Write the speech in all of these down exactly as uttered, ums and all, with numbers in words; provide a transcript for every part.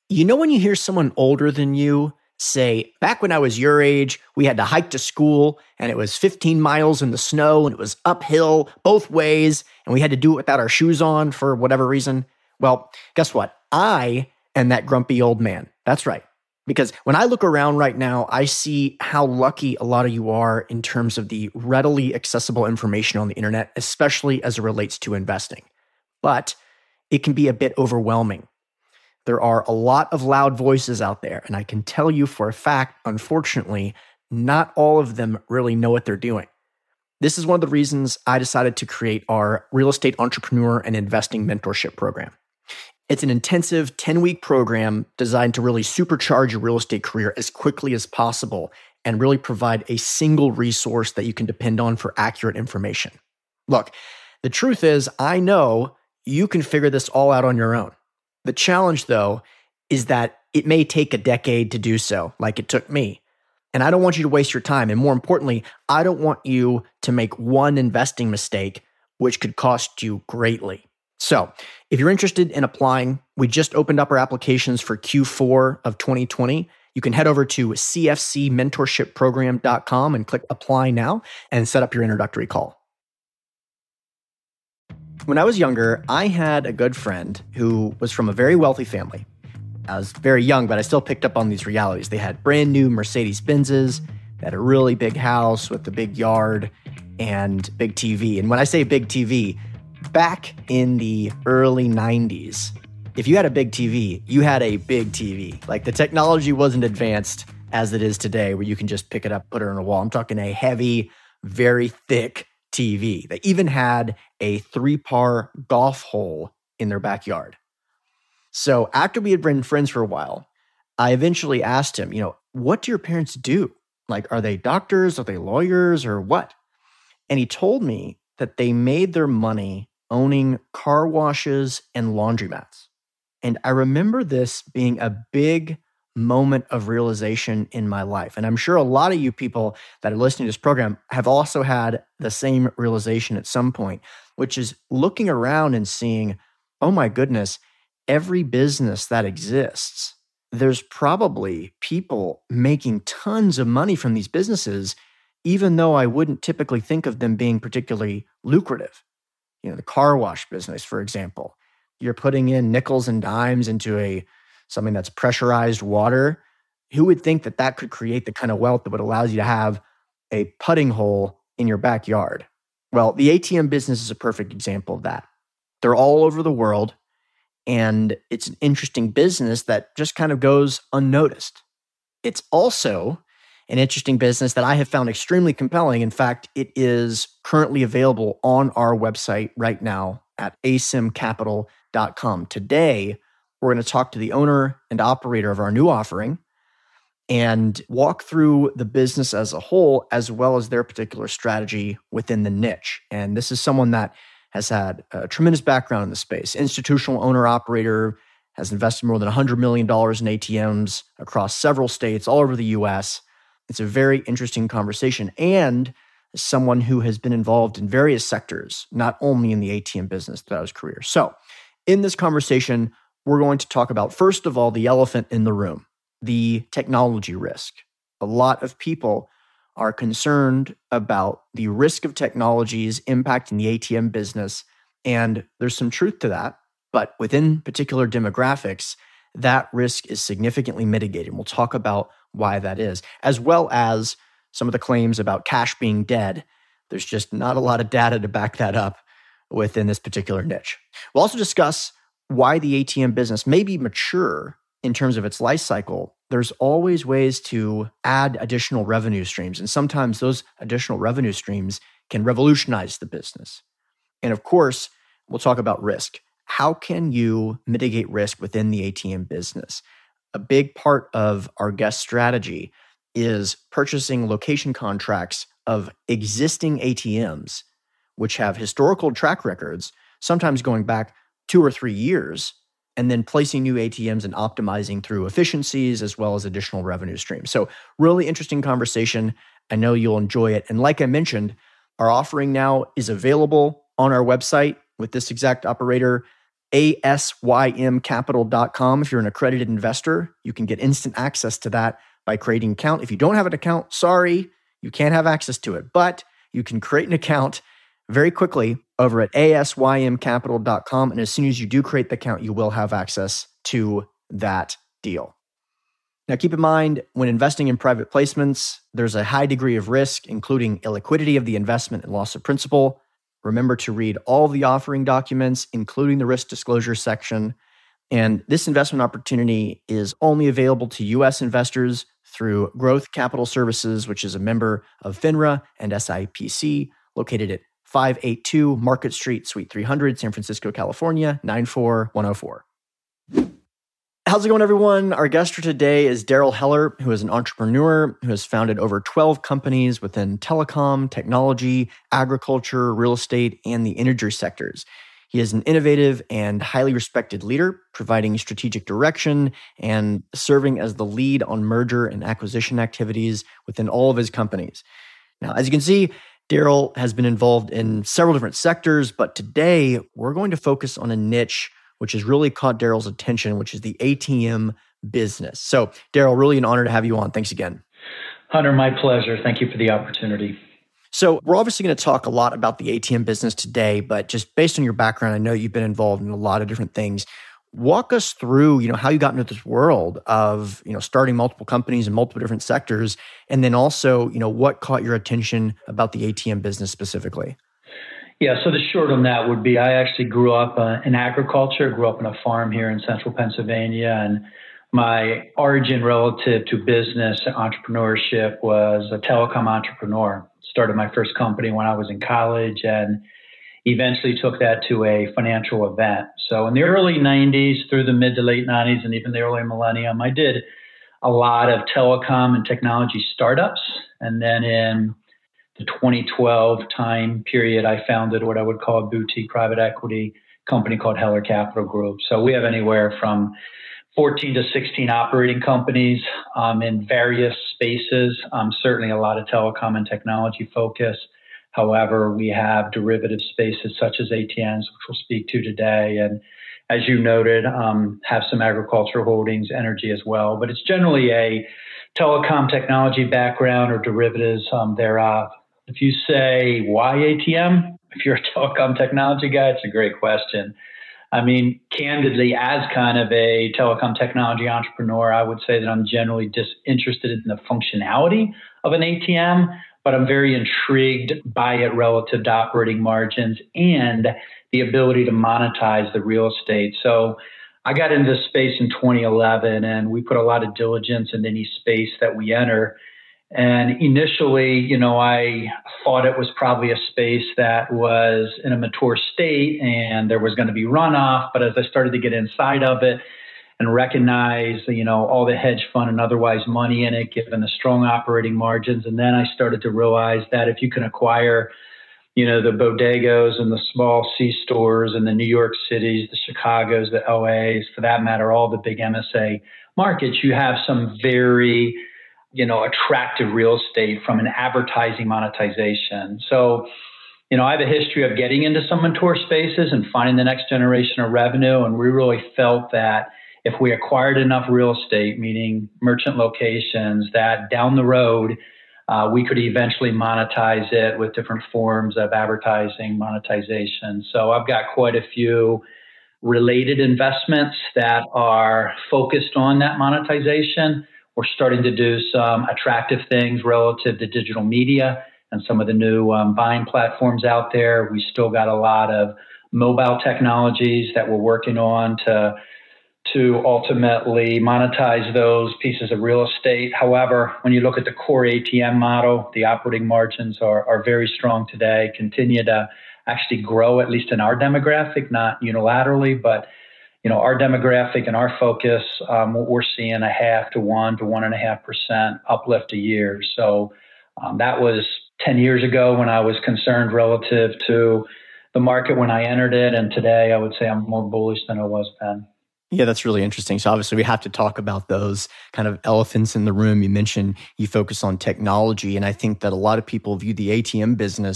You know when you hear someone older than you say, back when I was your age, we had to hike to school and it was fifteen miles in the snow and it was uphill both ways and we had to do it without our shoes on for whatever reason? Well, guess what? I am that grumpy old man. That's right. Because when I look around right now, I see how lucky a lot of you are in terms of the readily accessible information on the internet, especially as it relates to investing. But it can be a bit overwhelming. There are a lot of loud voices out there, and I can tell you for a fact, unfortunately, not all of them really know what they're doing. This is one of the reasons I decided to create our Real Estate Entrepreneur and Investing Mentorship Program. It's an intensive ten-week program designed to really supercharge your real estate career as quickly as possible and really provide a single resource that you can depend on for accurate information. Look, the truth is, I know you can figure this all out on your own. The challenge, though, is that it may take a decade to do so, like it took me. And I don't want you to waste your time. And more importantly, I don't want you to make one investing mistake, which could cost you greatly. So if you're interested in applying, we just opened up our applications for Q four of twenty twenty. You can head over to c f c mentorship program dot com and click apply now and set up your introductory call. When I was younger, I had a good friend who was from a very wealthy family. I was very young, but I still picked up on these realities. They had brand new Mercedes-Benzes, they had a really big house with a big yard and big T V. And when I say big T V, back in the early nineties, if you had a big T V, you had a big T V. Like the technology wasn't advanced as it is today where you can just pick it up, put it on a wall. I'm talking a heavy, very thick T V. They even had a three-par golf hole in their backyard. So after we had been friends for a while, I eventually asked him, you know, what do your parents do? Like, are they doctors? Are they lawyers or what? And he told me that they made their money owning car washes and laundromats. And I remember this being a big moment of realization in my life. And I'm sure a lot of you people that are listening to this program have also had the same realization at some point, which is looking around and seeing, oh my goodness, every business that exists, there's probably people making tons of money from these businesses, even though I wouldn't typically think of them being particularly lucrative. You know, the car wash business, for example, you're putting in nickels and dimes into a something that's pressurized water. Who would think that that could create the kind of wealth that would allow you to have a putting hole in your backyard? Well, the A T M business is a perfect example of that. They're all over the world, and it's an interesting business that just kind of goes unnoticed. It's also an interesting business that I have found extremely compelling. In fact, it is currently available on our website right now at a s i m capital dot com. Today, we're going to talk to the owner and operator of our new offering and walk through the business as a whole, as well as their particular strategy within the niche. And this is someone that has had a tremendous background in the space. Institutional owner-operator, has invested more than one hundred million dollars in A T Ms across several states all over the U S. It's a very interesting conversation, and someone who has been involved in various sectors, not only in the A T M business throughout his career. So in this conversation, we're going to talk about, first of all, the elephant in the room, the technology risk. A lot of people are concerned about the risk of technologies impacting the A T M business, and there's some truth to that. But within particular demographics, that risk is significantly mitigated. We'll talk about why that is, as well as some of the claims about cash being dead. There's just not a lot of data to back that up within this particular niche. We'll also discuss why the A T M business may be mature in terms of its life cycle. There's always ways to add additional revenue streams, and sometimes those additional revenue streams can revolutionize the business. And of course, we'll talk about risk. How can you mitigate risk within the A T M business? A big part of our guest strategy is purchasing location contracts of existing A T Ms, which have historical track records, sometimes going back two or three years, and then placing new A T Ms and optimizing through efficiencies as well as additional revenue streams. So really interesting conversation. I know you'll enjoy it. And like I mentioned, our offering now is available on our website with this exact operator. A S Y M capital dot com. If you're an accredited investor, you can get instant access to that by creating an account. If you don't have an account, sorry, you can't have access to it, but you can create an account very quickly over at A S Y M capital dot com. And as soon as you do create the account, you will have access to that deal. Now, keep in mind, when investing in private placements, there's a high degree of risk, including illiquidity of the investment and loss of principal. Remember to read all the offering documents, including the risk disclosure section. And this investment opportunity is only available to U S investors through Growth Capital Services, which is a member of FINRA and S I P C, located at five eighty-two Market Street, Suite three hundred, San Francisco, California, nine four one oh four. How's it going, everyone? Our guest for today is Daryl Heller, who is an entrepreneur who has founded over twelve companies within telecom, technology, agriculture, real estate, and the energy sectors. He is an innovative and highly respected leader, providing strategic direction and serving as the lead on merger and acquisition activities within all of his companies. Now, as you can see, Daryl has been involved in several different sectors, but today we're going to focus on a niche which has really caught Daryl's attention, which is the A T M business. So, Daryl, really an honor to have you on. Thanks again. Hunter, my pleasure. Thank you for the opportunity. So, we're obviously going to talk a lot about the A T M business today, but just based on your background, I know you've been involved in a lot of different things. Walk us through, you know, how you got into this world of, you know, starting multiple companies in multiple different sectors, and then also, you know, what caught your attention about the A T M business specifically? Yeah, so the short on that would be I actually grew up uh, in agriculture, grew up on a farm here in central Pennsylvania, and my origin relative to business and entrepreneurship was a telecom entrepreneur. Started my first company when I was in college and eventually took that to a financial event. So in the early nineties through the mid to late nineties and even the early millennium, I did a lot of telecom and technology startups. And then in the twenty twelve time period, I founded what I would call a boutique private equity company called Heller Capital Group. So we have anywhere from fourteen to sixteen operating companies um, in various spaces, um, certainly a lot of telecom and technology focus. However, we have derivative spaces such as A T Ms, which we'll speak to today. And as you noted, um, have some agricultural holdings, energy as well. But it's generally a telecom technology background or derivatives um, thereof. If you say, why A T M? If you're a telecom technology guy, it's a great question. I mean, candidly, as kind of a telecom technology entrepreneur, I would say that I'm generally disinterested in the functionality of an A T M, but I'm very intrigued by it relative to operating margins and the ability to monetize the real estate. So I got into this space in twenty eleven, and we put a lot of diligence in any space that we enter. And initially, you know, I thought it was probably a space that was in a mature state and there was going to be runoff. But as I started to get inside of it and recognize, you know, all the hedge fund and otherwise money in it, given the strong operating margins, and then I started to realize that if you can acquire, you know, the bodegos and the small C stores and the New York Cities, the Chicagos, the L As, for that matter, all the big M S A markets, you have some very you know, attractive real estate from an advertising monetization. So, you know, I have a history of getting into some mature spaces and finding the next generation of revenue. And we really felt that if we acquired enough real estate, meaning merchant locations, that down the road, uh, we could eventually monetize it with different forms of advertising monetization. So I've got quite a few related investments that are focused on that monetization. We're starting to do some attractive things relative to digital media and some of the new um, buying platforms out there. We still got a lot of mobile technologies that we're working on to, to ultimately monetize those pieces of real estate. However, when you look at the core A T M model, the operating margins are, are very strong today, continue to actually grow, at least in our demographic, not unilaterally, but you know, our demographic and our focus, um, we're seeing a half to one to one and a half percent uplift a year. So um, that was ten years ago when I was concerned relative to the market when I entered it. And today I would say I'm more bullish than I was then. Yeah, that's really interesting. So obviously we have to talk about those kind of elephants in the room. You mentioned you focus on technology. And I think that a lot of people view the A T M business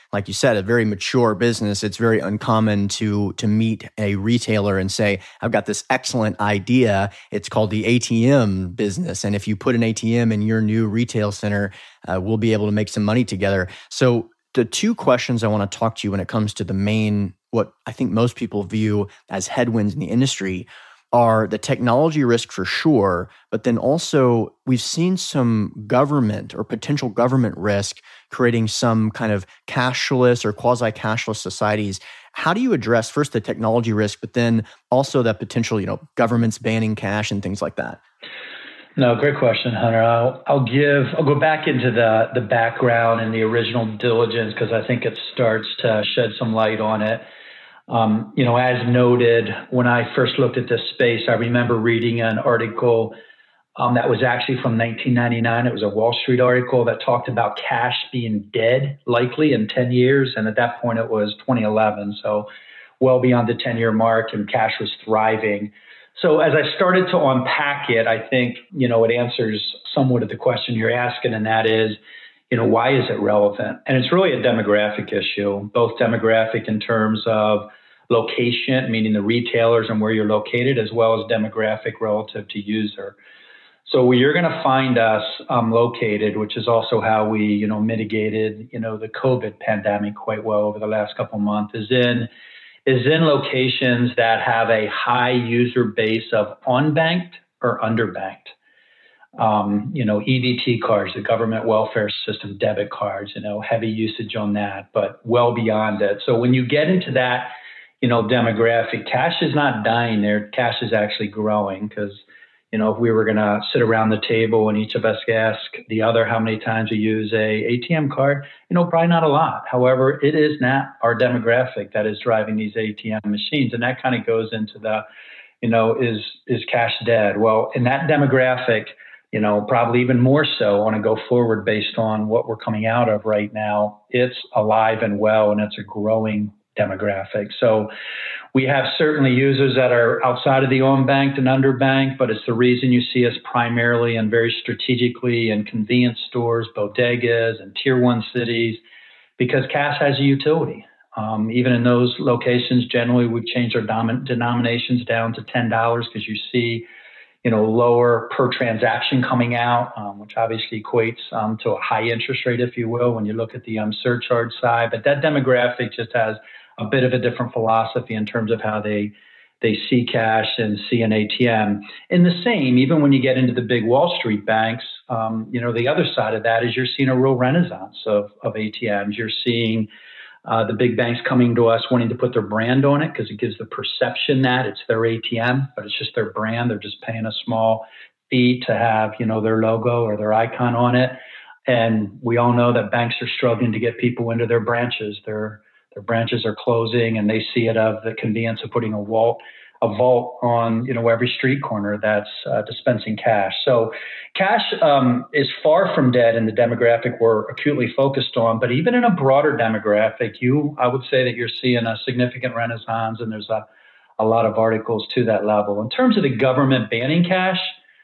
like you said, a very mature business, it's very uncommon to to meet a retailer and say, I've got this excellent idea. It's called the A T M business. And if you put an A T M in your new retail center, uh, we'll be able to make some money together. So the two questions I want to talk to you when it comes to the main, what I think most people view as headwinds in the industry are the technology risk for sure, but then also we've seen some government or potential government risk creating some kind of cashless or quasi-cashless societies. How do you address first the technology risk, but then also that potential, you know, governments banning cash and things like that? No, great question, Hunter. I'll, I'll give, I'll go back into the, the background and the original diligence because I think it starts to shed some light on it. Um, you know, as noted, when I first looked at this space, I remember reading an article um, that was actually from nineteen ninety-nine. It was a Wall Street article that talked about cash being dead likely in ten years. And at that point, it was twenty eleven. So well beyond the ten-year mark, and cash was thriving. So as I started to unpack it, I think, you know, it answers somewhat of the question you're asking, and that is, you know, why is it relevant? And it's really a demographic issue, both demographic in terms of location, meaning the retailers and where you're located, as well as demographic relative to user. So where you're going to find us um, located, which is also how we, you know, mitigated, you know, the COVID pandemic quite well over the last couple of months, is in is in locations that have a high user base of unbanked or underbanked. Um, you know, E B T cards, the government welfare system, debit cards, you know, heavy usage on that, but well beyond it. So when you get into that, you know, demographic, cash is not dying there. Cash is actually growing because, you know, if we were going to sit around the table and each of us ask the other how many times we use a A T M card, you know, probably not a lot. However, it is not our demographic that is driving these A T M machines. And that kind of goes into the, you know, is, is cash dead? Well, in that demographic, you know, probably even more so on a go forward based on what we're coming out of right now, it's alive and well, and it's a growing demographic. So we have certainly users that are outside of the unbanked and underbanked, but it's the reason you see us primarily and very strategically in convenience stores, bodegas, and tier one cities, because cash has a utility. Um, even in those locations, generally we've changed our dom- denominations down to ten dollars because you see, you know, lower per transaction coming out, um, which obviously equates um, to a high interest rate, if you will, when you look at the um, surcharge side. But that demographic just has a bit of a different philosophy in terms of how they they see cash and see an A T M. And the same, even when you get into the big Wall Street banks, um, you know, the other side of that is you're seeing a real renaissance of, of A T Ms. You're seeing uh, the big banks coming to us wanting to put their brand on it because it gives the perception that it's their A T M, but it's just their brand. They're just paying a small fee to have, you know, their logo or their icon on it. And we all know that banks are struggling to get people into their branches. They're Their branches are closing, and they see it of the convenience of putting a vault, a vault on, you know, every street corner that's uh, dispensing cash. So cash um, is far from dead in the demographic we're acutely focused on. But even in a broader demographic, you, I would say that you're seeing a significant renaissance, and there's a, a lot of articles to that level. In terms of the government banning cash,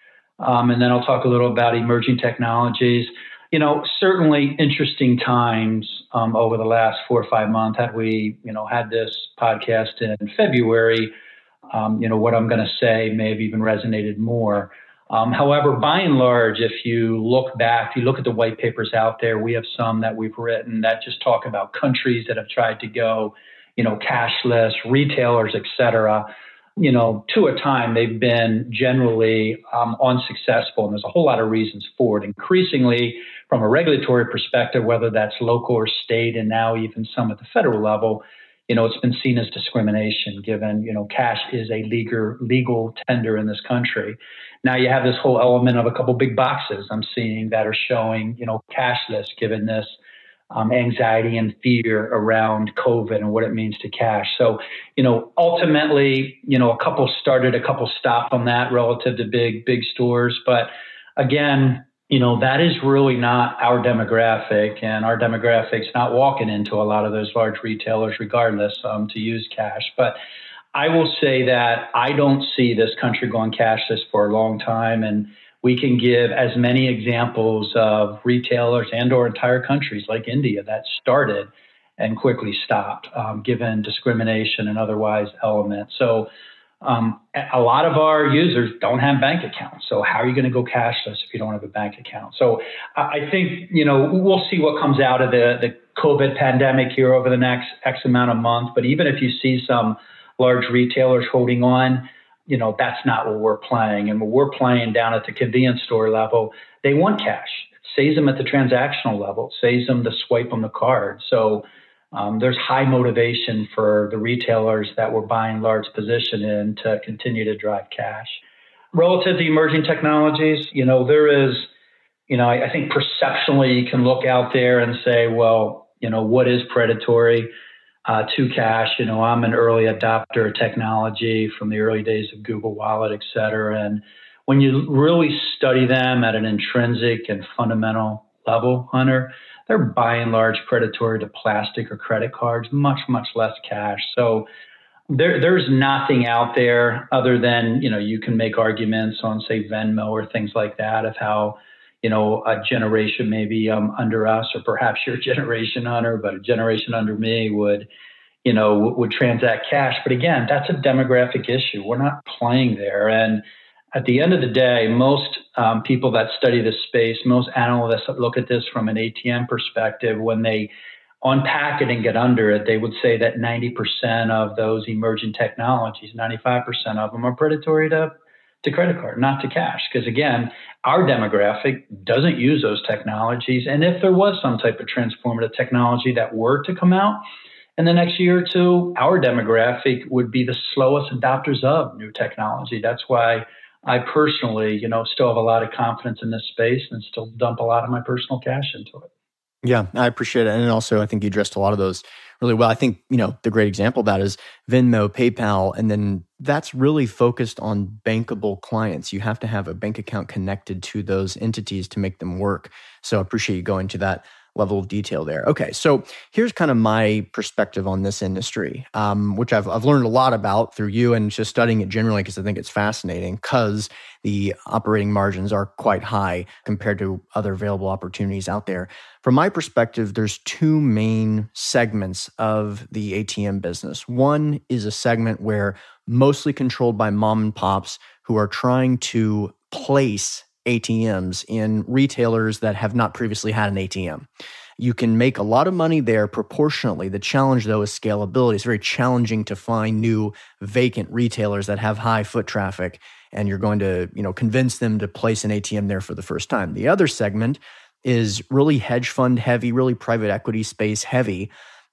um, and then I'll talk a little about emerging technologies. You know, certainly interesting times um, over the last four or five months. Had we, you know, had this podcast in February, um, you know, what I'm going to say may have even resonated more. Um, however, by and large, if you look back, if you look at the white papers out there, we have some that we've written that just talk about countries that have tried to go, you know, cashless, retailers, et cetera. You know, to a time, they've been generally um, unsuccessful, and there's a whole lot of reasons for it. Increasingly, from a regulatory perspective, whether that's local or state, and now even some at the federal level, you know, it's been seen as discrimination, given, you know, cash is a legal legal tender in this country. Now you have this whole element of a couple big boxes I'm seeing that are showing, you know, cashless, given this Um, anxiety and fear around COVID and what it means to cash. So, you know, ultimately, you know, a couple started, a couple stopped on that relative to big, big stores. But again, you know, that is really not our demographic, and our demograpic's not walking into a lot of those large retailers regardless um, to use cash. But I will say that I don't see this country going cashless for a long time. And we can give as many examples of retailers and or entire countries like India that started and quickly stopped, um, given discrimination and otherwise elements. So um, a lot of our users don't have bank accounts. So how are you going to go cashless if you don't have a bank account? So I think, you know, we'll see what comes out of the, the COVID pandemic here over the next X amount of months. But even if you see some large retailers holding on, you know, that's not what we're playing. And what we're playing down at the convenience store level, they want cash. It saves them at the transactional level. It saves them to swipe on the card. So um, there's high motivation for the retailers that we're buying large position in to continue to drive cash. Relative to emerging technologies, you know, there is, you know, I, I think perceptually you can look out there and say, well, you know, what is predatory uh, to cash? You know, I'm an early adopter of technology from the early days of Google Wallet, et cetera. And when you really study them at an intrinsic and fundamental level, Hunter, they're by and large predatory to plastic or credit cards, much, much less cash. So there, there's nothing out there other than, you know, you can make arguments on, say, Venmo or things like that of how, you know, a generation maybe um, under us, or perhaps your generation, Hunter, but a generation under me would, you know, w- would transact cash. But again, that's a demographic issue. We're not playing there. And at the end of the day, most um, people that study this space, most analysts that look at this from an A T M perspective, when they unpack it and get under it, they would say that ninety percent of those emerging technologies, ninety-five percent of them are predatory to, to credit card, not to cash. Because again, our demographic doesn't use those technologies. And if there was some type of transformative technology that were to come out in the next year or two, our demographic would be the slowest adopters of new technology. That's why I personally, you know, still have a lot of confidence in this space and still dump a lot of my personal cash into it. Yeah, I appreciate it. And also, I think you addressed a lot of those really well. I think, you know, the great example of that is Venmo, PayPal, and then that's really focused on bankable clients. You have to have a bank account connected to those entities to make them work. So I appreciate you going to that level of detail there. Okay, so here's kind of my perspective on this industry, um, which I've I've learned a lot about through you and just studying it generally because I think it's fascinating because the operating margins are quite high compared to other available opportunities out there. From my perspective, there's two main segments of the A T M business. One is a segment where mostly controlled by mom and pops who are trying to place A T Ms in retailers that have not previously had an A T M. You can make a lot of money there proportionately. The challenge, though, is scalability. It's very challenging to find new vacant retailers that have high foot traffic, and you're going to, you know, convince them to place an A T M there for the first time. The other segment is really hedge fund heavy, really private equity space heavy,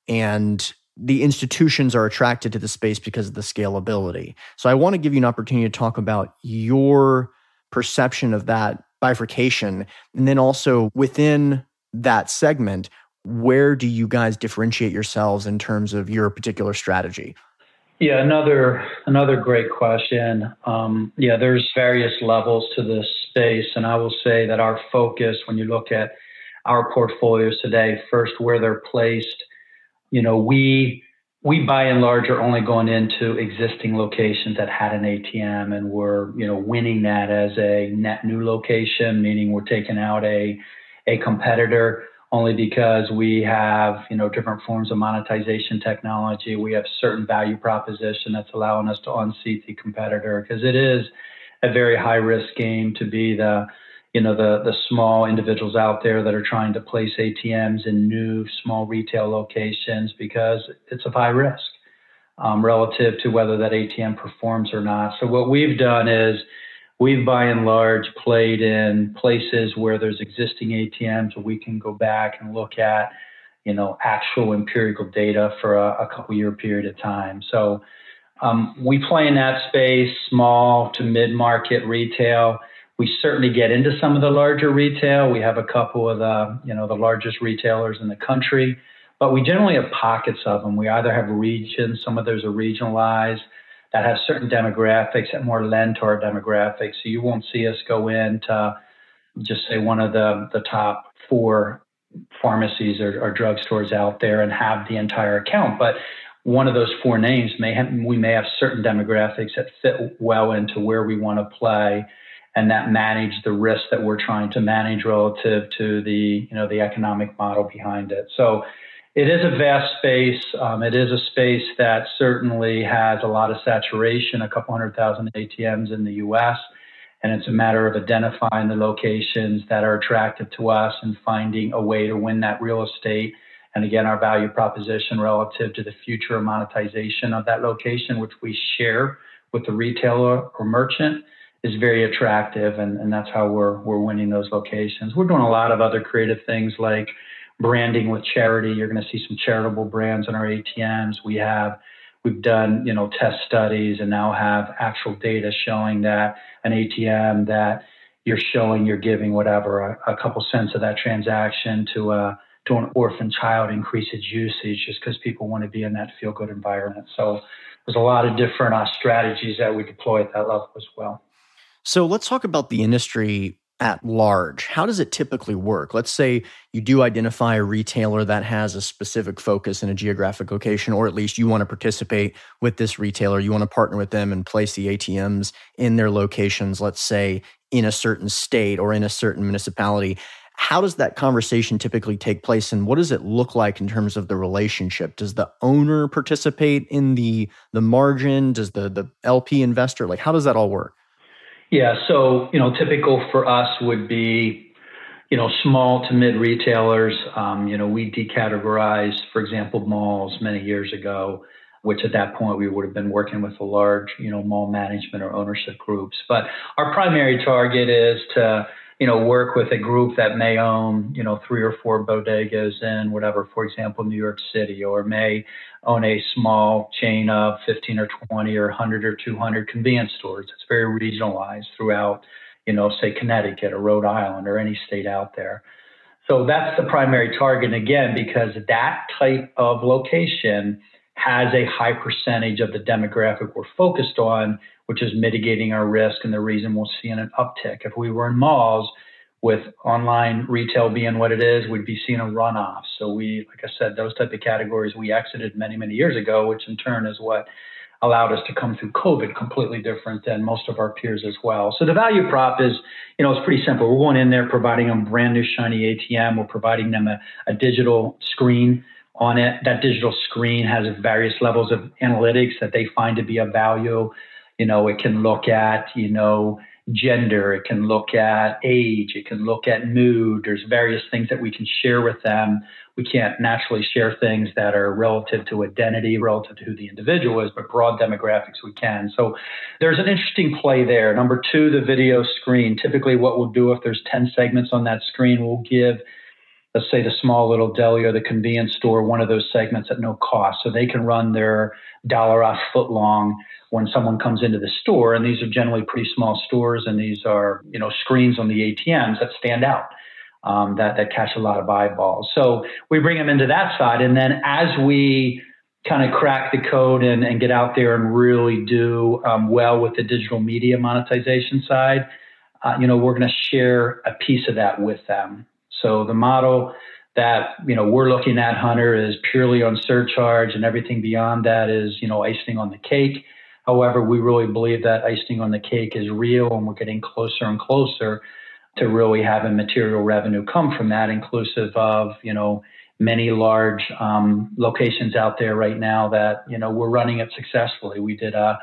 and the institutions are attracted to the space because of the scalability. So I want to give you an opportunity to talk about your perception of that bifurcation. And then also within that segment, where do you guys differentiate yourselves in terms of your particular strategy? Yeah, another another great question. Um, yeah, there's various levels to this space. And I will say that our focus, when you look at our portfolios today, first where they're placed, you know, we We, by and large, are only going into existing locations that had an A T M, and we're, you know, winning that as a net new location, meaning we're taking out a a competitor only because we have, you know, different forms of monetization technology. We have certain value proposition that's allowing us to unseat the competitor, because it is a very high risk game to be the you know, the, the small individuals out there that are trying to place A T Ms in new small retail locations, because it's of high risk um, relative to whether that A T M performs or not. So what we've done is we've by and large played in places where there's existing A T Ms where we can go back and look at, you know, actual empirical data for a, a couple year period of time. So um, we play in that space, small to mid-market retail. We certainly get into some of the larger retail. We have a couple of the, you know, the largest retailers in the country, but we generally have pockets of them. We either have regions, some of those are regionalized, that have certain demographics that more lend to our demographics. So you won't see us go into just say one of the, the top four pharmacies or, or drugstores out there and have the entire account. But one of those four names may have, we may have certain demographics that fit well into where we want to play, and that manage the risk that we're trying to manage relative to the, you know, the economic model behind it. So It is a vast space. Um, it is a space that certainly has a lot of saturation, a couple hundred thousand A T Ms in the U S, and it's a matter of identifying the locations that are attractive to us and finding a way to win that real estate. And again, our value proposition relative to the future monetization of that location, which we share with the retailer or merchant, is very attractive. And, and that's how we're, we're winning those locations. We're doing a lot of other creative things like branding with charity. You're going to see some charitable brands in our A T Ms. We have, we've done, you know, test studies and now have actual data showing that an A T M that you're showing you're giving whatever, a, a couple cents of that transaction to a, to an orphan child increases usage just because people want to be in that feel-good environment. So there's a lot of different uh, strategies that we deploy at that level as well. So let's talk about the industry at large. How does it typically work? Let's say you do identify a retailer that has a specific focus in a geographic location, or at least you want to participate with this retailer. You want to partner with them and place the A T Ms in their locations, let's say in a certain state or in a certain municipality. How does that conversation typically take place, and what does it look like in terms of the relationship? Does the owner participate in the the margin? Does the the L P investor, like, how does that all work? Yeah, so, you know, typical for us would be, you know, small to mid retailers. Um, you know, we decategorized, for example, malls many years ago, which at that point we would have been working with a large, you know, mall management or ownership groups. But our primary target is to, you know, work with a group that may own, you know, three or four bodegas in whatever, for example, New York City, or may own a small chain of fifteen or twenty or one hundred or two hundred convenience stores. It's very regionalized throughout, you know, say Connecticut or Rhode Island or any state out there. So that's the primary target. And again, because that type of location has a high percentage of the demographic we're focused on, which is mitigating our risk and the reason we'll see an uptick. If we were in malls, with online retail being what it is, we'd be seeing a runoff. So we, like I said, those type of categories we exited many, many years ago, which in turn is what allowed us to come through COVID completely different than most of our peers as well. So the value prop is, you know, it's pretty simple. We're going in there, providing them brand new shiny A T M. We're providing them a, a digital screen on it. That digital screen has various levels of analytics that they find to be of value. You know, it can look at, you know, gender, it can look at age, it can look at mood. There's various things that we can share with them. We can't naturally share things that are relative to identity, relative to who the individual is, but broad demographics we can. So there's an interesting play there. Number two, the video screen. Typically what we'll do if there's ten segments on that screen, we'll give, let's say, the small little deli or the convenience store one of those segments at no cost. So they can run their dollar off foot long when someone comes into the store. And these are generally pretty small stores. And these are, you know, screens on the A T Ms that stand out, um, that, that catch a lot of eyeballs. So we bring them into that side. And then as we kind of crack the code and, and get out there and really do um, well with the digital media monetization side, uh, you know, we're going to share a piece of that with them. So the model that, you know, we're looking at, Hunter, is purely on surcharge, and everything beyond that is, you know, icing on the cake. However, we really believe that icing on the cake is real, and we're getting closer and closer to really having material revenue come from that, inclusive of, you know, many large um, locations out there right now that, you know, we're running it successfully. We did a,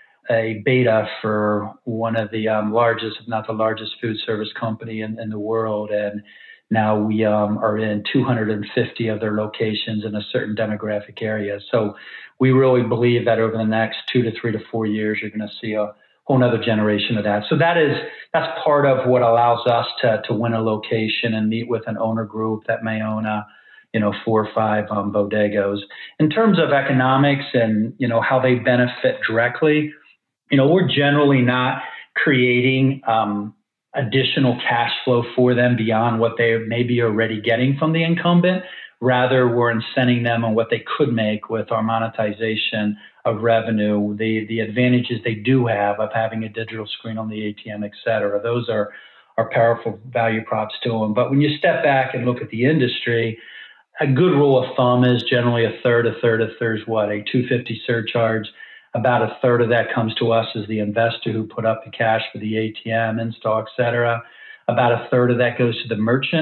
a beta for one of the um, largest, if not the largest, food service company in, in the world, and now we um, are in two hundred fifty of their locations in a certain demographic area. So we really believe that over the next two to three to four years, you're going to see a whole nother generation of that. So that is, that's part of what allows us to, to win a location and meet with an owner group that may own a, you know, four or five um, bodegas. In terms of economics and, you know, how they benefit directly, you know, we're generally not creating um, additional cash flow for them beyond what they may be already getting from the incumbent. Rather, we're incenting them on what they could make with our monetization of revenue, the, the advantages they do have of having a digital screen on the A T M, et cetera. Those are, are powerful value props to them. But when you step back and look at the industry, a good rule of thumb is generally a third, a third, a third is what? A two hundred fifty dollars surcharge. About a third of that comes to us as the investor who put up the cash for the A T M, install, et cetera. About a third of that goes to the merchant.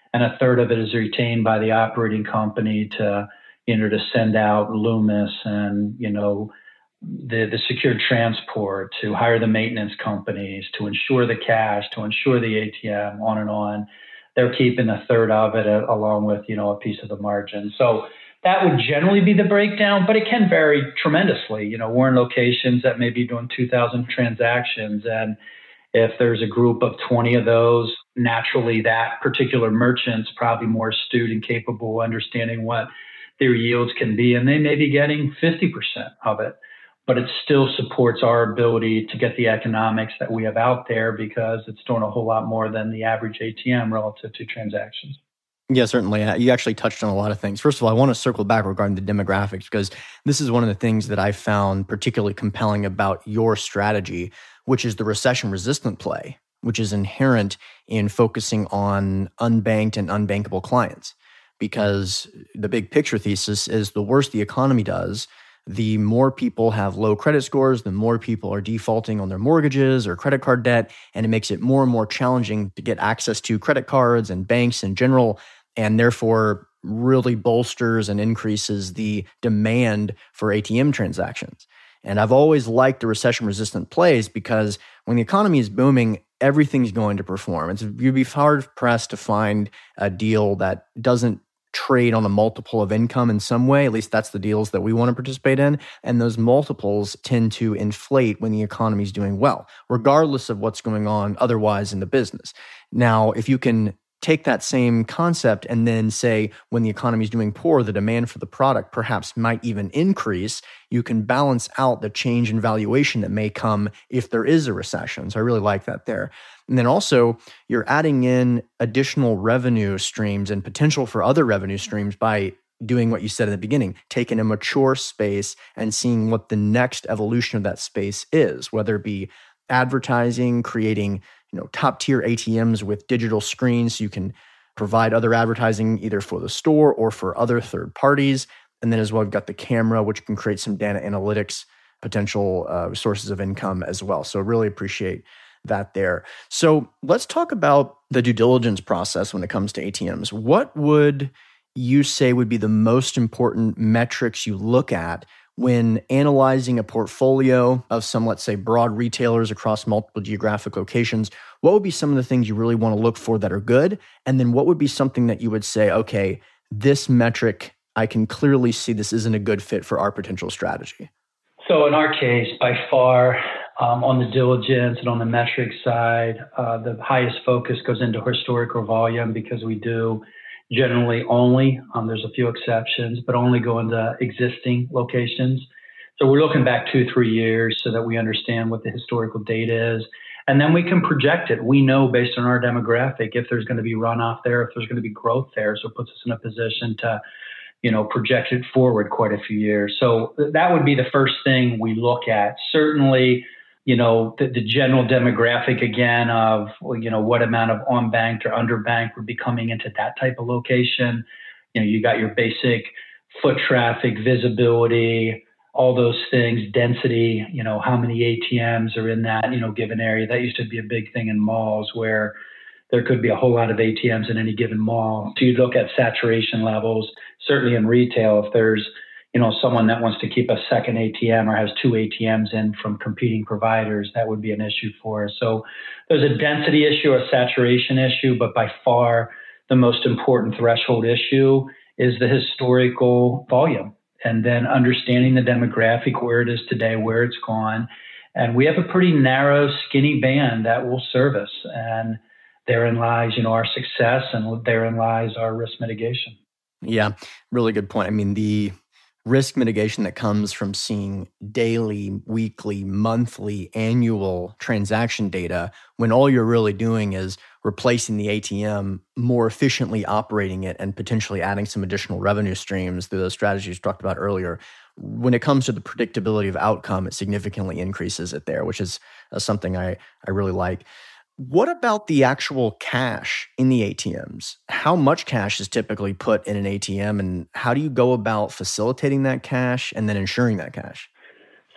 and a third of it is retained by the operating company to, you know, to send out Loomis and, you know, the, the secured transport, to hire the maintenance companies, to insure the cash, to insure the A T M, on and on. They're keeping a third of it uh, along with, you know, a piece of the margin. So that would generally be the breakdown, but it can vary tremendously. You know, we're in locations that may be doing two thousand transactions, and if there's a group of twenty of those, naturally that particular merchant's probably more astute and capable of understanding what their yields can be, and they may be getting fifty percent of it. But it still supports our ability to get the economics that we have out there because it's doing a whole lot more than the average A T M relative to transactions. Yeah, certainly. You actually touched on a lot of things. First of all, I want to circle back regarding the demographics because this is one of the things that I found particularly compelling about your strategy, which is the recession-resistant play, which is inherent in focusing on unbanked and unbankable clients. Because the big picture thesis is the worse the economy does, the more people have low credit scores, the more people are defaulting on their mortgages or credit card debt, and it makes it more and more challenging to get access to credit cards and banks in general, and therefore really bolsters and increases the demand for A T M transactions. And I've always liked the recession-resistant plays because when the economy is booming, everything's going to perform. It's, you'd be hard-pressed to find a deal that doesn't trade on a multiple of income in some way. At least that's the deals that we want to participate in. And those multiples tend to inflate when the economy is doing well, regardless of what's going on otherwise in the business. Now, if you can take that same concept and then say when the economy is doing poor, the demand for the product perhaps might even increase, you can balance out the change in valuation that may come if there is a recession. So I really like that there. And then also, you're adding in additional revenue streams and potential for other revenue streams by doing what you said in the beginning, taking a mature space and seeing what the next evolution of that space is, whether it be advertising, creating, you know, top-tier A T Ms with digital screens so you can provide other advertising either for the store or for other third parties. And then as well, we've got the camera, which can create some data analytics, potential uh, sources of income as well. So really appreciate that there. So let's talk about the due diligence process when it comes to A T Ms. What would you say would be the most important metrics you look at when analyzing a portfolio of some, let's say, broad retailers across multiple geographic locations? What would be some of the things you really want to look for that are good? And then what would be something that you would say, okay, this metric, I can clearly see this isn't a good fit for our potential strategy? So in our case, by far, um, on the diligence and on the metric side, uh, the highest focus goes into historical volume because we do generally only, um, there's a few exceptions, but only go into existing locations. So we're looking back two, three years so that we understand what the historical data is. And then we can project it. We know based on our demographic if there's going to be runoff there, if there's going to be growth there. So it puts us in a position to, you know, project it forward quite a few years. So that would be the first thing we look at. Certainly, you know, the, the general demographic again of, you know, what amount of on-banked or underbanked would be coming into that type of location. You know, you got your basic foot traffic, visibility, all those things, density, you know, how many A T Ms are in that, you know, given area. That used to be a big thing in malls where there could be a whole lot of A T Ms in any given mall. So you look at saturation levels. Certainly in retail, if there's, you know, someone that wants to keep a second A T M or has two A T Ms in from competing providers, that would be an issue for us. So there's a density issue, a saturation issue, but by far the most important threshold issue is the historical volume. And then understanding the demographic, where it is today, where it's gone. And we have a pretty narrow, skinny band that will service. And therein lies, you know, our success, and therein lies our risk mitigation. Yeah, really good point. I mean, the risk mitigation that comes from seeing daily, weekly, monthly, annual transaction data when all you're really doing is replacing the A T M, more efficiently operating it, and potentially adding some additional revenue streams through the strategies you talked about earlier. When it comes to the predictability of outcome, it significantly increases it there, which is uh, something I, I really like. What about the actual cash in the A T Ms? How much cash is typically put in an A T M, and how do you go about facilitating that cash and then insuring that cash?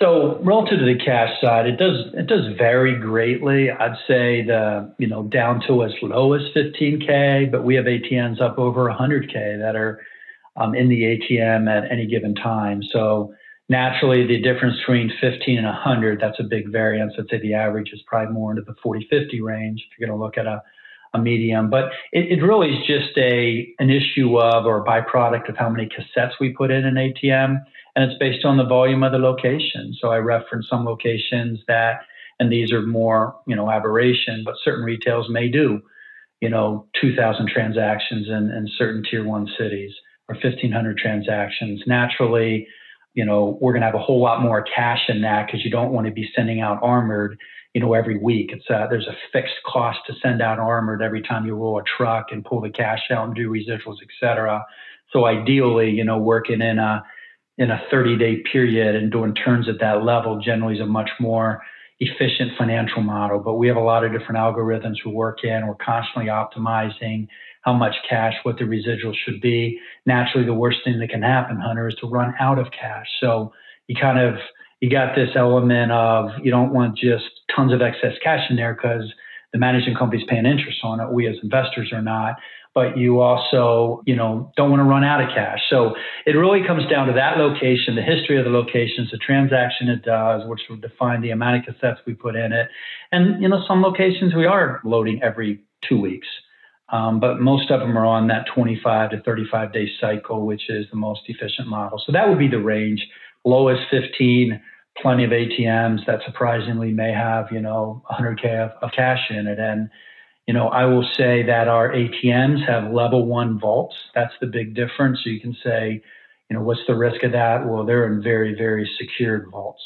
So relative to the cash side, it does it does vary greatly. I'd say the you know down to as low as fifteen K, but we have A T Ms up over one hundred K that are um, in the A T M at any given time. So naturally, the difference between fifteen and one hundred, that's a big variance. I'd say the average is probably more into the forty, fifty range if you're going to look at a, a medium. But it, it really is just a an issue of or a byproduct of how many cassettes we put in an A T M. And it's based on the volume of the location. So I referenced some locations that, and these are more, you know, aberration, but certain retails may do, you know, two thousand transactions in, in certain tier one cities or fifteen hundred transactions. Naturally, you know, we're going to have a whole lot more cash in that because you don't want to be sending out armored, you know, every week. It's a, there's a fixed cost to send out armored every time you roll a truck and pull the cash out and do residuals, et cetera. So ideally, you know, working in a, in a thirty day period and doing turns at that level generally is a much more efficient financial model. But we have a lot of different algorithms we work in. We're constantly optimizing how much cash, what the residual should be. Naturally, the worst thing that can happen, Hunter, is to run out of cash. So you kind of, you got this element of you don't want just tons of excess cash in there because the managing company's paying interest on it. We as investors are not. But you also, you know, don't want to run out of cash. So it really comes down to that location, the history of the locations, the transaction it does, which will define the amount of cassettes we put in it. And, you know, some locations we are loading every two weeks. Um, but most of them are on that twenty-five to thirty-five day cycle, which is the most efficient model. So that would be the range. Low as fifteen, plenty of A T Ms that surprisingly may have, you know, one hundred K of, of cash in it. And You know, I will say that our A T Ms have level one vaults. That's the big difference. So you can say, you know, what's the risk of that? Well, they're in very, very secured vaults.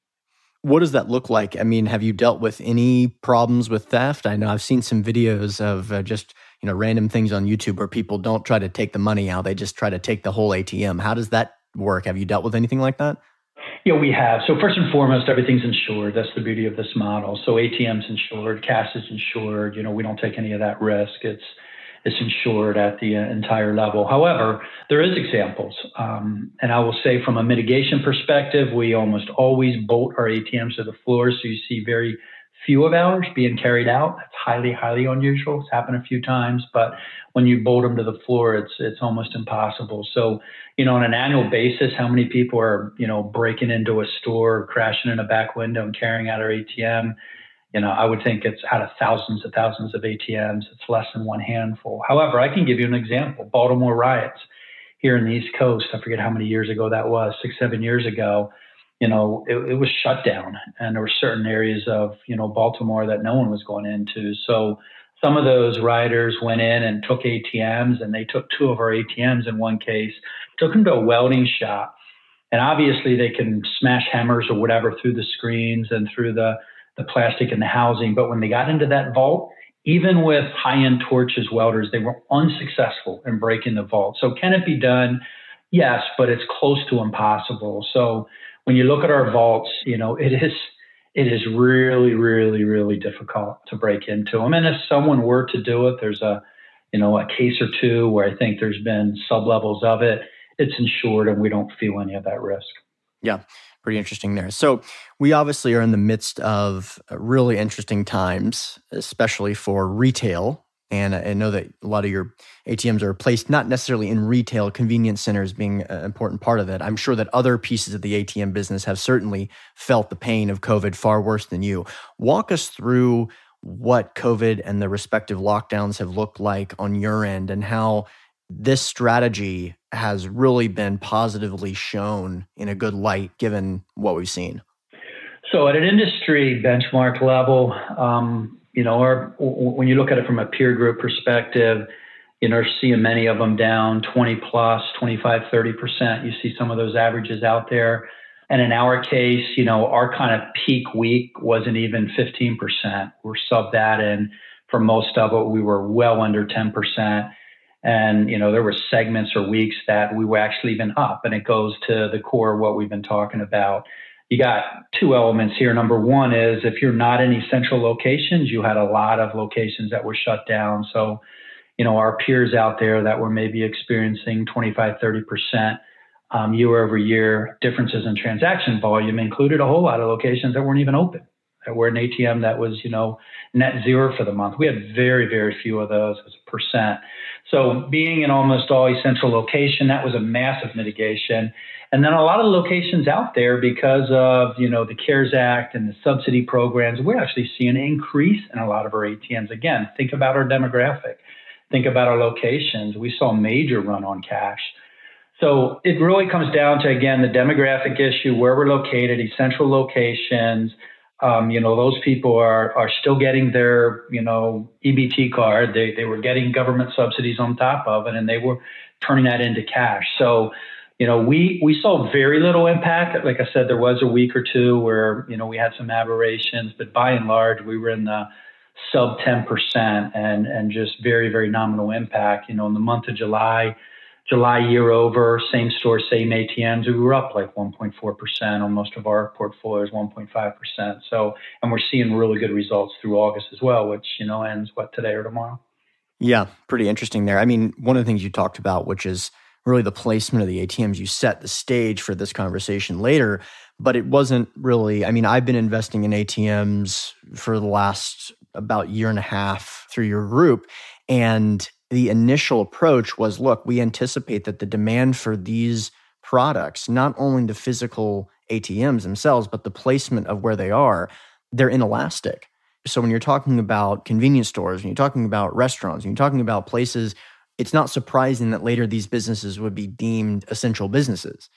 What does that look like? I mean, have you dealt with any problems with theft? I know I've seen some videos of uh, just, you know, random things on YouTube where people don't try to take the money out. They just try to take the whole A T M. How does that work? Have you dealt with anything like that? Yeah, we have. So first and foremost, everything's insured. That's the beauty of this model. So A T M's insured, cash is insured. You know, we don't take any of that risk. It's it's insured at the entire level. However, there is examples. Um, and I will say from a mitigation perspective, we almost always bolt our A T Ms to the floor. So you see very few of ours being carried out. That's highly, highly unusual. It's happened a few times, but when you bolt them to the floor, it's it's almost impossible. So, you know, on an annual basis, how many people are, you know, breaking into a store, crashing in a back window and carrying out our A T M? You know, I would think it's out of thousands and thousands of A T Ms. It's less than one handful. However, I can give you an example. Baltimore riots here in the East Coast. I forget how many years ago that was, six, seven years ago. You know, it, it was shut down, and there were certain areas of, you know, Baltimore that no one was going into. So some of those rioters went in and took A T Ms, and they took two of our A T Ms in one case, took them to a welding shop. And obviously they can smash hammers or whatever through the screens and through the, the plastic and the housing. But when they got into that vault, even with high-end torches, welders, they were unsuccessful in breaking the vault. So can it be done? Yes, but it's close to impossible. So when you look at our vaults, you know, it is it is really, really, really difficult to break into them. And if someone were to do it, there's a, you know, a case or two where I think there's been sub-levels of it. It's insured and we don't feel any of that risk. Yeah, pretty interesting there. So we obviously are in the midst of really interesting times, especially for retail. And I know that a lot of your A T Ms are placed not necessarily in retail, convenience centers being an important part of it. I'm sure that other pieces of the A T M business have certainly felt the pain of COVID far worse than you. Walk us through what COVID and the respective lockdowns have looked like on your end and how this strategy has really been positively shown in a good light given what we've seen. So at an industry benchmark level, um, you know, our, when you look at it from a peer group perspective, you know, seeing many of them down twenty plus, twenty-five, thirty percent. You see some of those averages out there. And in our case, you know, our kind of peak week wasn't even fifteen percent. We're sub that. And for most of it, we were well under ten percent. And, you know, there were segments or weeks that we were actually even up. And it goes to the core of what we've been talking about. You got two elements here. Number one is if you're not in essential locations, you had a lot of locations that were shut down. So, you know, our peers out there that were maybe experiencing twenty-five, thirty percent um, year over year differences in transaction volume included a whole lot of locations that weren't even open, that were an A T M that was, you know, net zero for the month. We had very, very few of those as a percent. So being in almost all essential location, that was a massive mitigation. And then a lot of locations out there, because of, you know, the CARES Act and the subsidy programs, we're actually seeing an increase in a lot of our A T Ms. Again, think about our demographic. Think about our locations. We saw a major run on cash. So it really comes down to, again, the demographic issue, where we're located, essential locations. Um, you know, those people are are still getting their, you know, E B T card. They they were getting government subsidies on top of it, and they were turning that into cash. So, you know, we we saw very little impact. Like I said, there was a week or two where, you know, we had some aberrations, but by and large, we were in the sub ten percent and and just very, very nominal impact. You know, in the month of July, July year over, same store, same A T Ms, we were up like one point four percent on most of our portfolios, one point five percent. So, and we're seeing really good results through August as well, which, you know, ends what, today or tomorrow? Yeah, pretty interesting there. I mean, one of the things you talked about, which is really the placement of the A T Ms, you set the stage for this conversation later, but it wasn't really, I mean, I've been investing in A T Ms for the last about year and a half through your group, and the initial approach was, look, we anticipate that the demand for these products, not only the physical A T Ms themselves, but the placement of where they are, they're inelastic. So when you're talking about convenience stores, when you're talking about restaurants, when you're talking about places, it's not surprising that later these businesses would be deemed essential businesses.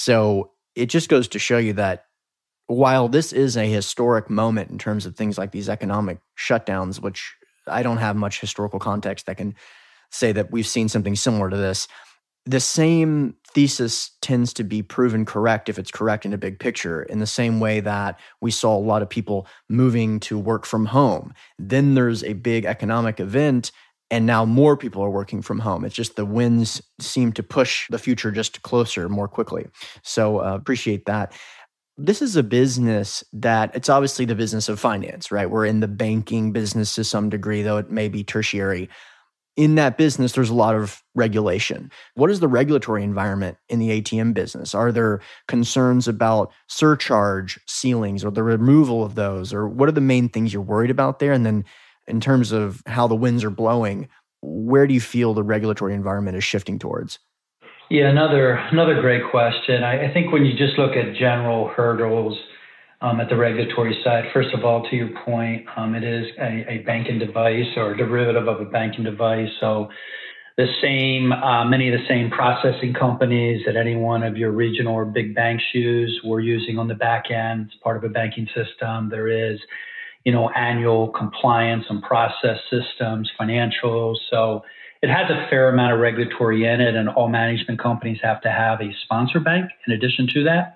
So it just goes to show you that while this is a historic moment in terms of things like these economic shutdowns, which I don't have much historical context that can say that we've seen something similar to this, the same thesis tends to be proven correct if it's correct in a big picture, in the same way that we saw a lot of people moving to work from home. Then there's a big economic event, and now more people are working from home. It's just the winds seem to push the future just closer more quickly. So uh, appreciate that. This is a business that, it's obviously the business of finance, right? We're in the banking business to some degree, though it may be tertiary. In that business, there's a lot of regulation. What is the regulatory environment in the A T M business? Are there concerns about surcharge ceilings or the removal of those? Or what are the main things you're worried about there? And then in terms of how the winds are blowing, where do you feel the regulatory environment is shifting towards? Yeah, another another great question. I, I think when you just look at general hurdles um, at the regulatory side, first of all, to your point, um, it is a, a banking device or a derivative of a banking device. So the same, uh, many of the same processing companies that any one of your regional or big banks use, we're using on the back end. It's part of a banking system. There is, you know, annual compliance and process systems, financials. So it has a fair amount of regulatory in it, and all management companies have to have a sponsor bank in addition to that.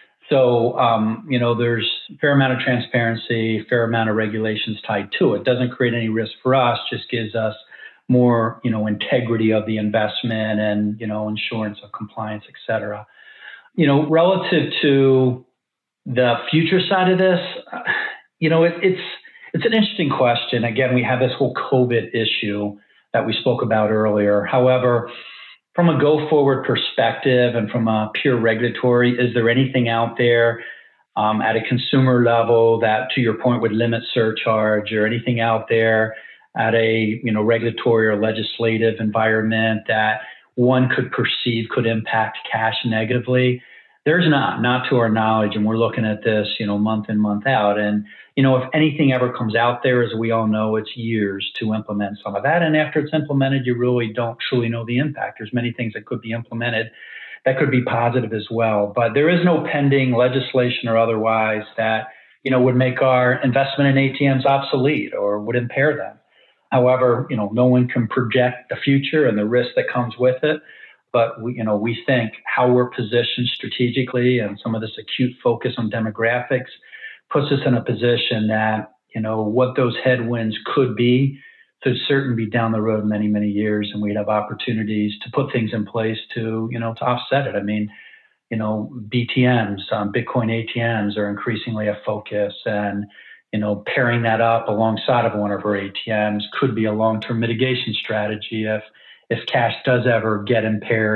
So, um, you know, there's a fair amount of transparency, a fair amount of regulations tied to it. Doesn't create any risk for us, just gives us more, you know, integrity of the investment and, you know, insurance of compliance, et cetera. You know, relative to the future side of this, you know, it, it's it's an interesting question. Again, we have this whole COVID issue that we spoke about earlier. However, from a go-forward perspective and from a pure regulatory, is there anything out there um, at a consumer level that, to your point, would limit surcharge, or anything out there at a, you know, regulatory or legislative environment that one could perceive could impact cash negatively? There's not, not to our knowledge, and we're looking at this, you know, month in, month out. And, you know, if anything ever comes out there, as we all know, it's years to implement some of that. And after it's implemented, you really don't truly know the impact. There's many things that could be implemented that could be positive as well. But there is no pending legislation or otherwise that, you know, would make our investment in A T Ms obsolete or would impair them. However, you know, no one can project the future and the risk that comes with it. But we, you know, we think how we're positioned strategically and some of this acute focus on demographics puts us in a position that, you know, what those headwinds could be could certainly be down the road many, many years, and we'd have opportunities to put things in place to, you know, to offset it. I mean, you know, B T Ms, um, Bitcoin A T Ms are increasingly a focus, and, you know, pairing that up alongside of one of our A T Ms could be a long-term mitigation strategy if if cash does ever get impaired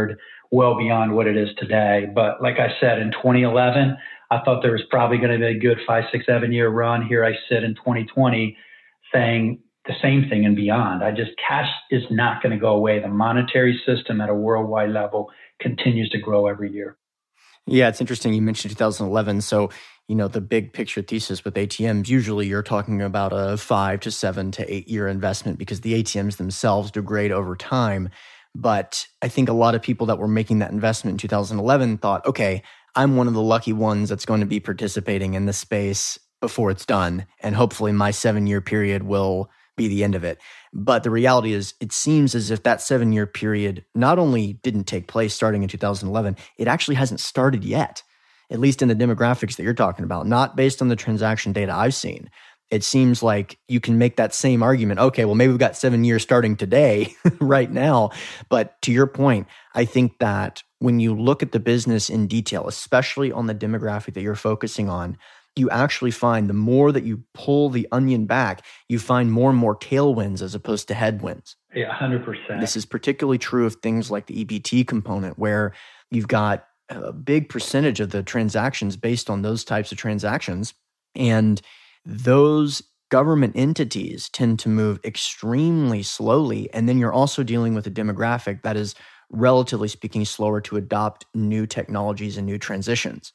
well beyond what it is today. But like I said, in twenty eleven, I thought there was probably going to be a good five, six, seven year run. Here I sit in twenty twenty saying the same thing and beyond. I just, cash is not going to go away. The monetary system at a worldwide level continues to grow every year. Yeah, it's interesting. You mentioned two thousand eleven. So, you know, the big picture thesis with A T Ms, usually you're talking about a five to seven to eight year investment because the A T Ms themselves degrade over time. But I think a lot of people that were making that investment in two thousand eleven thought, okay, I'm one of the lucky ones that's going to be participating in this space before it's done. And hopefully my seven year period will be the end of it. But the reality is, it seems as if that seven year period not only didn't take place starting in two thousand eleven, it actually hasn't started yet, at least in the demographics that you're talking about, not based on the transaction data I've seen. It seems like you can make that same argument. Okay, well, maybe we've got seven years starting today, right now. But to your point, I think that when you look at the business in detail, especially on the demographic that you're focusing on, you actually find the more that you pull the onion back, you find more and more tailwinds as opposed to headwinds. Yeah, one hundred percent. This is particularly true of things like the E B T component, where you've got a big percentage of the transactions based on those types of transactions. And those government entities tend to move extremely slowly. And then you're also dealing with a demographic that is, relatively speaking, slower to adopt new technologies and new transitions.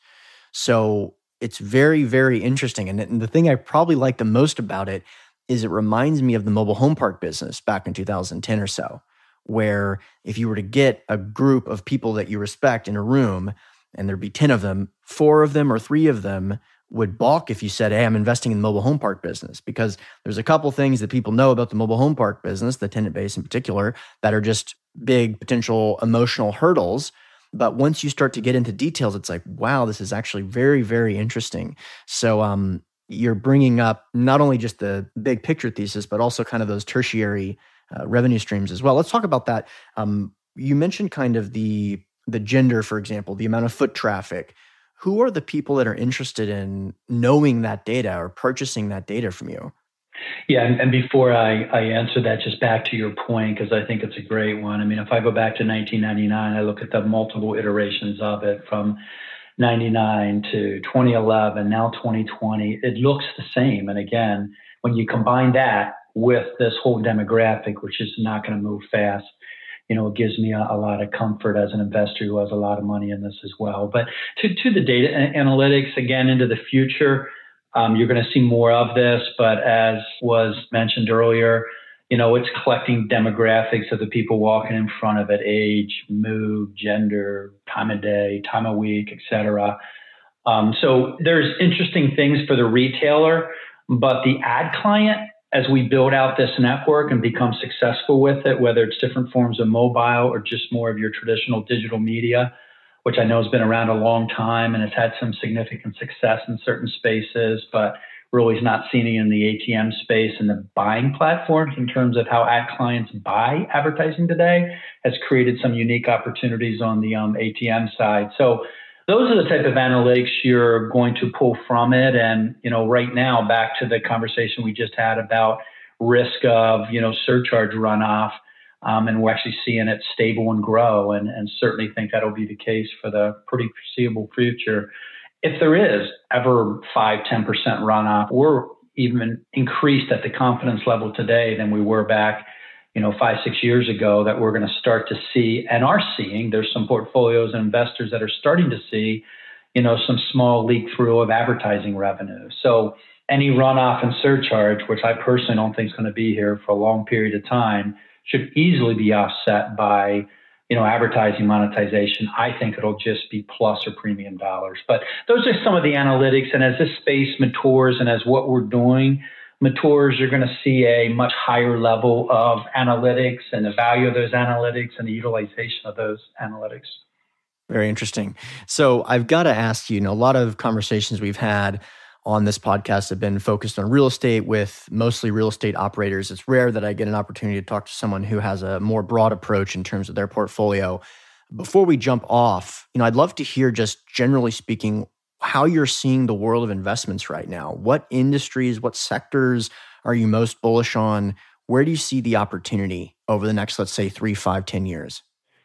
So it's very, very interesting. And the thing I probably like the most about it is it reminds me of the mobile home park business back in two thousand ten or so, where if you were to get a group of people that you respect in a room and there'd be ten of them, four of them or three of them would balk if you said, hey, I'm investing in the mobile home park business, because there's a couple things that people know about the mobile home park business, the tenant base in particular, that are just big potential emotional hurdles. But once you start to get into details, it's like, wow, this is actually very, very interesting. So um, you're bringing up not only just the big picture thesis, but also kind of those tertiary uh, revenue streams as well. Let's talk about that. Um, you mentioned kind of the the gender, for example, the amount of foot traffic. Who are the people that are interested in knowing that data or purchasing that data from you? Yeah, and, and before I, I answer that, just back to your point, because I think it's a great one. I mean, if I go back to nineteen ninety-nine, I look at the multiple iterations of it from ninety-nine to twenty eleven, now twenty twenty, it looks the same. And again, when you combine that with this whole demographic, which is not going to move fast, you know, it gives me a, a lot of comfort as an investor who has a lot of money in this as well. But to, to the data analytics, again, into the future, um, you're going to see more of this. But as was mentioned earlier, you know, it's collecting demographics of the people walking in front of it, age, mood, gender, time of day, time of week, et cetera. Um, so there's interesting things for the retailer, but the ad client, as we build out this network and become successful with it, whether it's different forms of mobile or just more of your traditional digital media, which I know has been around a long time and has had some significant success in certain spaces, but really is not seen in the A T M space and the buying platforms in terms of how ad clients buy advertising today, has created some unique opportunities on the um, A T M side. So those are the type of analytics you're going to pull from it. And, you know, right now, back to the conversation we just had about risk of, you know, surcharge runoff, um, and we're actually seeing it stable and grow, and, and certainly think that'll be the case for the pretty foreseeable future. If there is ever five, ten percent runoff, we're even increased at the confidence level today than we were back, you know, five, six years ago, that we're going to start to see and are seeing. There's some portfolios and investors that are starting to see, you know, some small leak through of advertising revenue. So any runoff and surcharge, which I personally don't think is going to be here for a long period of time, should easily be offset by, you know, advertising monetization. I think it'll just be plus or premium dollars. But those are some of the analytics. And as this space matures and as what we're doing matures, you're going to see a much higher level of analytics and the value of those analytics and the utilization of those analytics. Very interesting. So I've got to ask you, you know, a lot of conversations we've had on this podcast have been focused on real estate with mostly real estate operators. It's rare that I get an opportunity to talk to someone who has a more broad approach in terms of their portfolio. Before we jump off, you know, I'd love to hear, just generally speaking, how you're seeing the world of investments right now. What industries, what sectors are you most bullish on? Where do you see the opportunity over the next, let's say, three, five, ten years?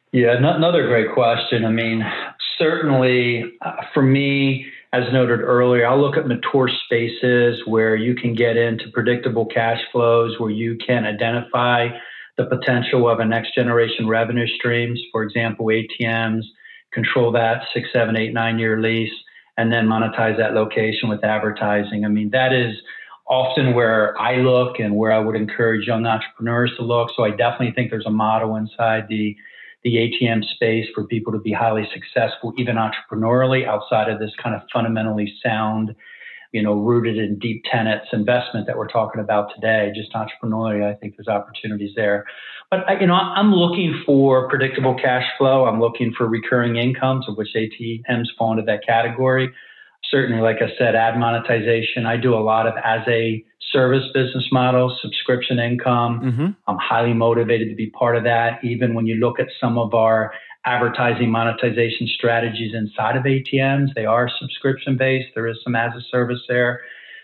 Yeah, another great question. I mean, certainly uh, for me, as noted earlier, I'll look at mature spaces where you can get into predictable cash flows, where you can identify the potential of a next generation revenue streams. For example, A T Ms, control that six, seven, eight, nine year lease, and then monetize that location with advertising. I mean, that is often where I look and where I would encourage young entrepreneurs to look. So I definitely think there's a model inside the the A T M space for people to be highly successful, even entrepreneurially, outside of this kind of fundamentally sound, you know, rooted in deep tenets investment that we're talking about today. Just entrepreneurially, I think there's opportunities there. But, you know, I'm looking for predictable cash flow. I'm looking for recurring incomes, of which A T Ms fall into that category. Certainly, like I said, ad monetization. I do a lot of as a service business models, subscription income. Mm-hmm. I'm highly motivated to be part of that. Even when you look at some of our advertising monetization strategies inside of A T Ms, they are subscription based. There is some as a service there.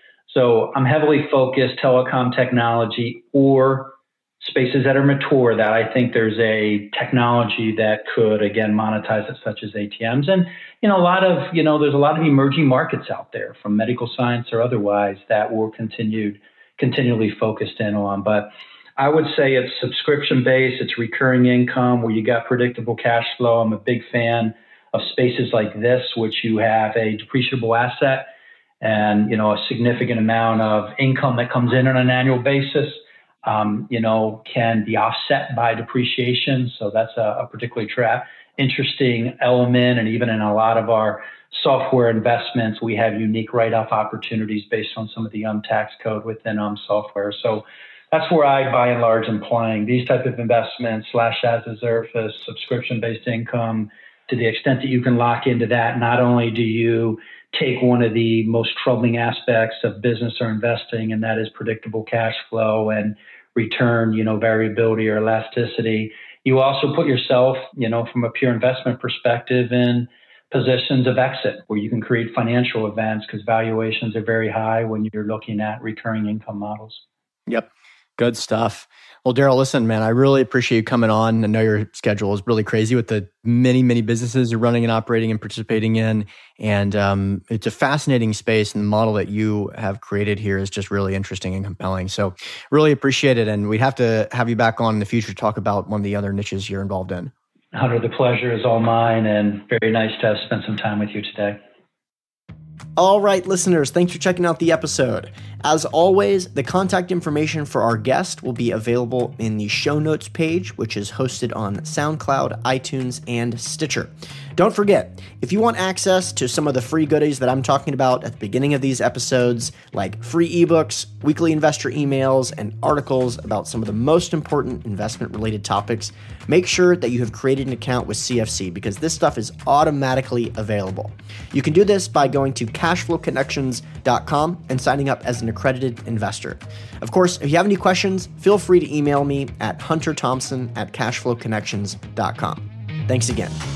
So I'm heavily focused telecom technology or spaces that are mature that I think there's a technology that could, again, monetize it, such as A T Ms. And, you know, a lot of, you know, there's a lot of emerging markets out there from medical science or otherwise that we're continued, continually focused in on. But I would say it's subscription based, it's recurring income where you got predictable cash flow. I'm a big fan of spaces like this, which you have a depreciable asset and, you know, a significant amount of income that comes in on an annual basis. Um, you know, can be offset by depreciation. So that's a, a particularly tra- interesting element. And even in a lot of our software investments, we have unique write-off opportunities based on some of the um, tax code within um, software. So that's where I, by and large, am playing. These type of investments, slash as a service, subscription-based income, to the extent that you can lock into that, not only do you take one of the most troubling aspects of business or investing, and that is predictable cash flow and return, you know, variability or elasticity. You also put yourself, you know, from a pure investment perspective in positions of exit where you can create financial events because valuations are very high when you're looking at recurring income models. Yep. Good stuff. Well, Daryl, listen, man, I really appreciate you coming on. I know your schedule is really crazy with the many, many businesses you're running and operating and participating in. And um, it's a fascinating space, and the model that you have created here is just really interesting and compelling. So really appreciate it. And we'd have to have you back on in the future to talk about one of the other niches you're involved in. Hunter, the pleasure is all mine, and very nice to have spent some time with you today. All right, listeners, thanks for checking out the episode. As always, the contact information for our guest will be available in the show notes page, which is hosted on SoundCloud, iTunes, and Stitcher. Don't forget, if you want access to some of the free goodies that I'm talking about at the beginning of these episodes, like free ebooks, weekly investor emails, and articles about some of the most important investment-related topics, make sure that you have created an account with C F C because this stuff is automatically available. You can do this by going to cashflow connections dot com and signing up as an accredited investor. Of course, if you have any questions, feel free to email me at hunter thompson at cashflow connections dot com. Thanks again.